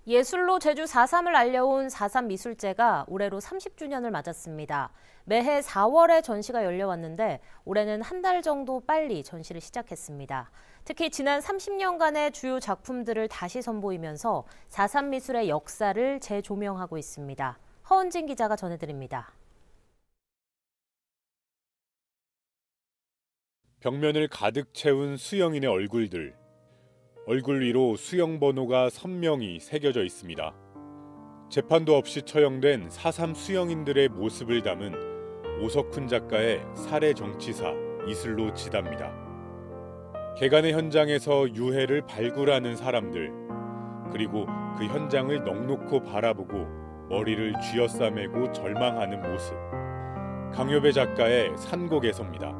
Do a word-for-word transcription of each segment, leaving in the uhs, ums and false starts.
예술로 제주 사 삼을 알려온 사 삼 미술제가 올해로 삼십 주년을 맞았습니다. 매해 사월에 전시가 열려왔는데 올해는 한 달 정도 빨리 전시를 시작했습니다. 특히 지난 삼십 년간의 주요 작품들을 다시 선보이면서 사 삼 미술의 역사를 재조명하고 있습니다. 허은진 기자가 전해드립니다. 벽면을 가득 채운 수영인의 얼굴들. 얼굴 위로 수영 번호가 선명히 새겨져 있습니다. 재판도 없이 처형된 사 삼 수영인들의 모습을 담은 오석훈 작가의 살해 정치사 이슬로 지답니다. 개간의 현장에서 유해를 발굴하는 사람들, 그리고 그 현장을 넋놓고 바라보고 머리를 쥐어싸매고 절망하는 모습. 강요배 작가의 산곡에서입니다.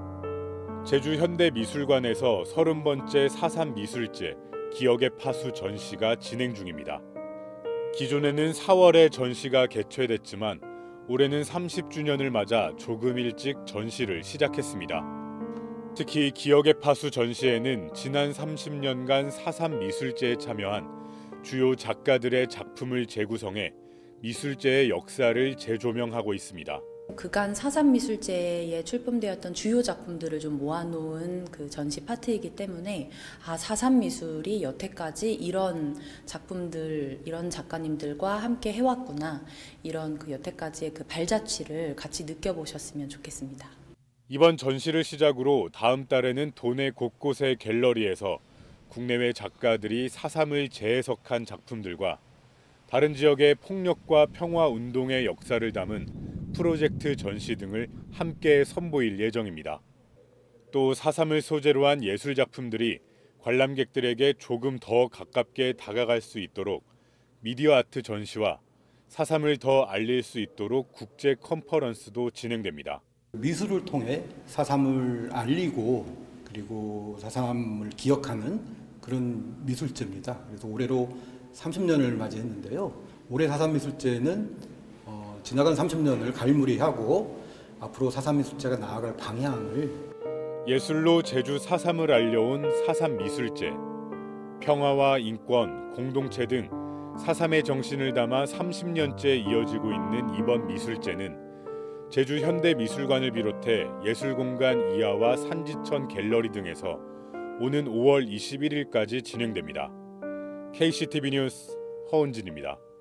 제주현대미술관에서 서른 번째 사 삼 미술제 기억의 파수 전시가 진행 중입니다. 기존에는 사월에 전시가 개최됐지만 올해는 삼십 주년을 맞아 조금 일찍 전시를 시작했습니다. 특히 기억의 파수 전시에는 지난 삼십 년간 사 삼 미술제에 참여한 주요 작가들의 작품을 재구성해 미술제의 역사를 재조명하고 있습니다. 그간 사 삼 미술제에 출품되었던 주요 작품들을 좀 모아놓은 그 전시 파트이기 때문에 아, 사 삼 미술이 여태까지 이런 작품들, 이런 작가님들과 함께 해왔구나, 이런 그 여태까지의 그 발자취를 같이 느껴보셨으면 좋겠습니다. 이번 전시를 시작으로 다음 달에는 도내 곳곳의 갤러리에서 국내외 작가들이 사 삼을 재해석한 작품들과 다른 지역의 폭력과 평화운동의 역사를 담은 프로젝트 전시 등을 함께 선보일 예정입니다. 또 사 삼을 소재로 한 예술작품들이 관람객들에게 조금 더 가깝게 다가갈 수 있도록 미디어 아트 전시와 사 삼을 더 알릴 수 있도록 국제 컨퍼런스도 진행됩니다. 미술을 통해 사 삼을 알리고 그리고 사 삼을 기억하는 그런 미술제입니다. 그래서 올해로 삼십 년을 맞이했는데요. 올해 사 삼 미술제는 어, 지나간 삼십 년을 갈무리하고 앞으로 사 삼 미술제가 나아갈 방향을 예술로 제주 사 삼을 알려온 사 삼 미술제. 평화와 인권, 공동체 등 사 삼의 정신을 담아 삼십 년째 이어지고 있는 이번 미술제는 제주 현대미술관을 비롯해 예술공간 이하와 산지천 갤러리 등에서 오는 오월 이십일일까지 진행됩니다. 케이씨티비 뉴스 허은진입니다.